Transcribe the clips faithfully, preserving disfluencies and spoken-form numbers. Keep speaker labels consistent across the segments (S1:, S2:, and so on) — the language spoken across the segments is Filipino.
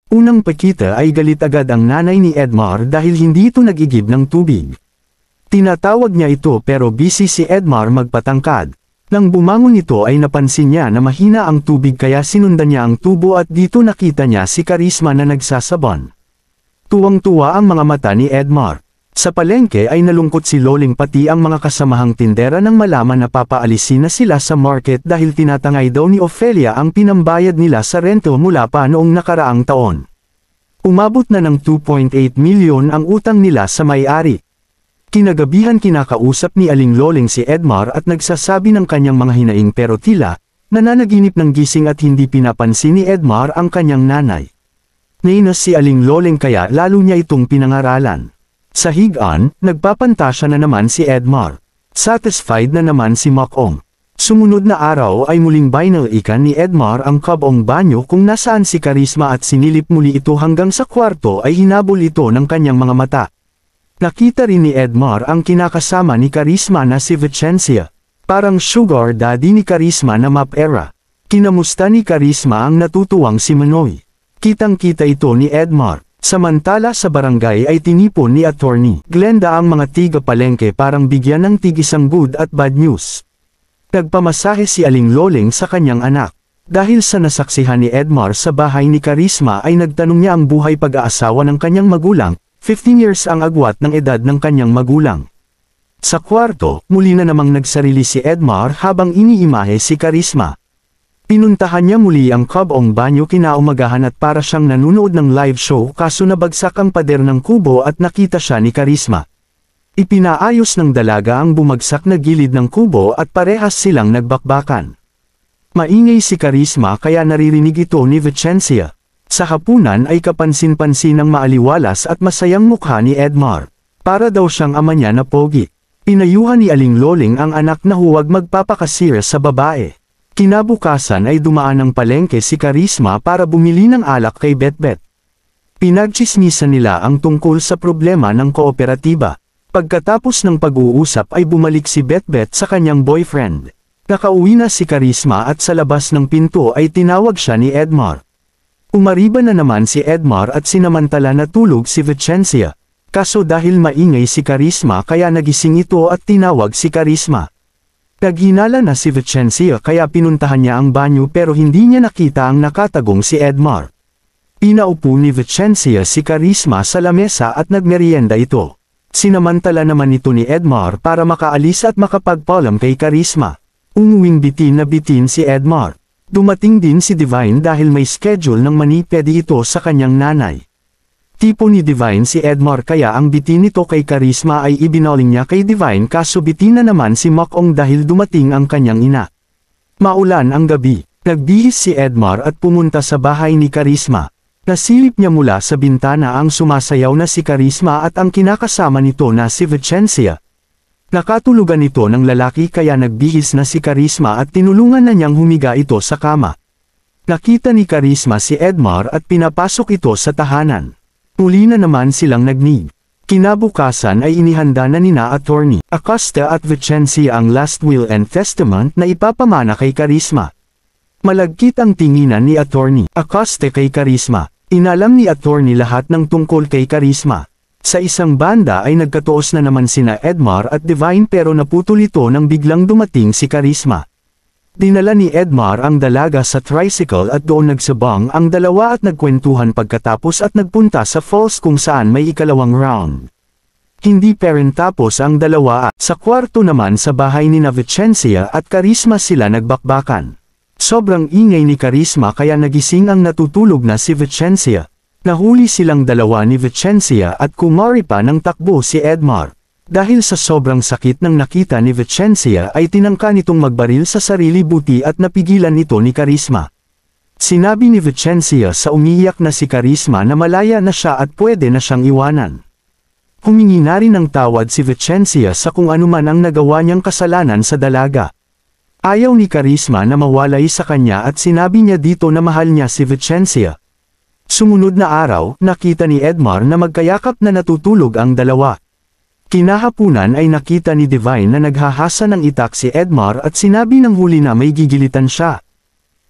S1: Unang pakita ay galit agad ang nanay ni Edmar dahil hindi ito nag-igib ng tubig. Tinatawag niya ito pero busy si Edmar magpatangkad. Nang bumangon ito ay napansin niya na mahina ang tubig kaya sinundan niya ang tubo at dito nakita niya si Charisma na nagsasabon. Tuwang-tuwa ang mga mata ni Edmar. Sa palengke ay nalungkot si Loling pati ang mga kasamahang tindera nang malaman na papaalisin na sila sa market dahil tinatangay daw ni Ophelia ang pinambayad nila sa rento mula pa noong nakaraang taon. Umabot na ng two point eight milyon ang utang nila sa may-ari. Kinagabihan kinakausap ni Aling Loling si Edmar at nagsasabi ng kanyang mga hinaing pero tila, nananaginip ng gising at hindi pinapansin ni Edmar ang kanyang nanay. Nainis si Aling Loling kaya lalo niya itong pinangaralan. Sa higaan, nagpapantasya na naman si Edmar. Satisfied na naman si Makong. Sumunod na araw ay muling binalikan ni Edmar ang kabong banyo kung nasaan si Charisma at sinilip muli ito hanggang sa kwarto ay hinabol ito ng kanyang mga mata. Nakita rin ni Edmar ang kinakasama ni Charisma na si Vicencia. Parang sugar daddy ni Charisma na map-era. Kinamusta ni Charisma ang natutuwang si Manoy. Kitang-kita ito ni Edmar. Samantala sa barangay ay tinipon ni Attorney Glenda ang mga tiga-palengke parang bigyan ng tig-isang good at bad news. Nagpamasahe si Aling Loling sa kanyang anak. Dahil sa nasaksihan ni Edmar sa bahay ni Charisma ay nagtanong niya ang buhay pag-aasawa ng kanyang magulang, fifteen years ang agwat ng edad ng kanyang magulang. Sa kwarto, muli na namang nagsarili si Edmar habang iniimahe si Charisma. Pinuntahan niya muli ang kabong banyo kinaumagahan at para siyang nanunood ng live show kaso nabagsak ang pader ng kubo at nakita siya ni Charisma. Ipinaayos ng dalaga ang bumagsak na gilid ng kubo at parehas silang nagbakbakan. Maingay si Charisma kaya naririnig ito ni Vicencia. Sa hapunan ay kapansin-pansin ng maaliwalas at masayang mukha ni Edmar. Para daw siyang ama niya na pogi. Pinayuhan ni Aling Loling ang anak na huwag magpapakasira sa babae. Kinabukasan ay dumaan ng palengke si Charisma para bumili ng alak kay Betbet. Pinagtsismisan nila ang tungkol sa problema ng kooperatiba. Pagkatapos ng pag-uusap ay bumalik si Betbet sa kanyang boyfriend. Nakauwi na si Charisma at sa labas ng pinto ay tinawag siya ni Edmar. Umariba na naman si Edmar at sinamantala na tulog si Vicencia. Kaso dahil maingay si Charisma kaya nagising ito at tinawag si Charisma. Naghinala na si Vicencia kaya pinuntahan niya ang banyo pero hindi niya nakita ang nakatagong si Edmar. Pinaupo ni Vicencia si Charisma sa lamesa at nagmerienda ito. Sinamantala naman ito ni Edmar para makaalis at makapagpaalam kay Charisma. Umuwing bitin na bitin si Edmar. Dumating din si Divine dahil may schedule ng manipedi ito sa kanyang nanay. Tipo ni Divine si Edmar kaya ang bitin nito kay Charisma ay ibinoling niya kay Divine kaso bitin na naman si Makong dahil dumating ang kanyang ina. Maulan ang gabi, nagbihis si Edmar at pumunta sa bahay ni Charisma. Nasilip niya mula sa bintana ang sumasayaw na si Charisma at ang kinakasama nito na si Vicencia. Nakatulugan ito ng lalaki kaya nagbihis na si Charisma at tinulungan na niyang humiga ito sa kama. Nakita ni Charisma si Edmar at pinapasok ito sa tahanan. Muli na naman silang nagnig. Kinabukasan ay inihanda na nina Attorney Acosta at Vicencia ang last will and testament na ipapamana kay Charisma. Malagkit ang tinginan ni Attorney Acosta kay Charisma. Inalam ni Attorney lahat ng tungkol kay Charisma. Sa isang banda ay nagkatuos na naman sina Edmar at Divine pero naputol ito nang biglang dumating si Charisma. Dinala ni Edmar ang dalaga sa tricycle at doon nagsabang ang dalawa at nagkwentuhan pagkatapos at nagpunta sa falls kung saan may ikalawang round. Hindi pa rin tapos ang dalawa at sa kwarto naman sa bahay ni Vicencia at Charisma sila nagbakbakan. Sobrang ingay ni Charisma kaya nagising ang natutulog na si Vicencia. Nahuli silang dalawa ni Vicencia at kumari pa ng takbo si Edmar. Dahil sa sobrang sakit ng nakita ni Vicencia ay tinangka nitong magbaril sa sarili buti at napigilan ito ni Charisma. Sinabi ni Vicencia sa umiiyak na si Charisma na malaya na siya at pwede na siyang iwanan. Humingi na rin ng tawad si Vicencia sa kung anuman ang nagawa niyang kasalanan sa dalaga. Ayaw ni Charisma na mawalay sa kanya at sinabi niya dito na mahal niya si Vicencia. Sumunod na araw, nakita ni Edmar na magkayakap na natutulog ang dalawa. Kinahapunan ay nakita ni Divine na naghahasa ng itak si Edmar at sinabi ng huli na may gigilitan siya.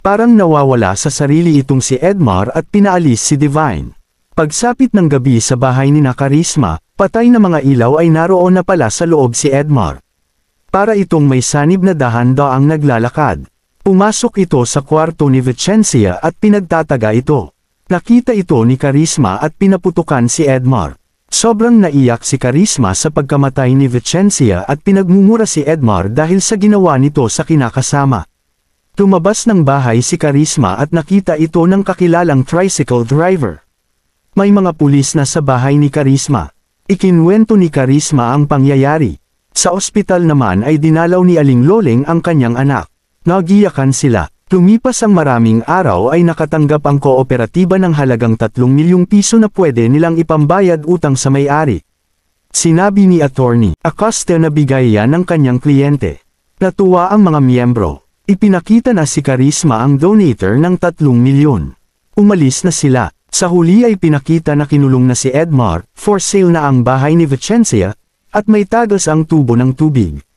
S1: Parang nawawala sa sarili itong si Edmar at pinaalis si Divine. Pagsapit ng gabi sa bahay ni na Charisma, patay na mga ilaw ay naroon na pala sa loob si Edmar. Para itong may sanib na dahan-daang naglalakad. Pumasok ito sa kwarto ni Vicencia at pinagtataga ito. Nakita ito ni Charisma at pinaputukan si Edmar. Sobrang naiyak si Charisma sa pagkamatay ni Vicencia at pinagmumura si Edmar dahil sa ginawa nito sa kinakasama. Lumabas ng bahay si Charisma at nakita ito ng kakilalang tricycle driver. May mga pulis na sa bahay ni Charisma. Ikinwento ni Charisma ang pangyayari. Sa ospital naman ay dinalaw ni Aling Loleng ang kanyang anak. Nagiyakan sila. Lumipas ang maraming araw ay nakatanggap ang kooperatiba ng halagang tatlong milyong piso na pwede nilang ipambayad utang sa may-ari. Sinabi ni Attorney Acosta na bigay yan ng kanyang kliyente. Natuwa ang mga miyembro. Ipinakita na si Charisma ang donator ng tatlong milyon. Umalis na sila. Sa huli ay pinakita na kinulong na si Edmar, for sale na ang bahay ni Vicencia, at may tagas ang tubo ng tubig.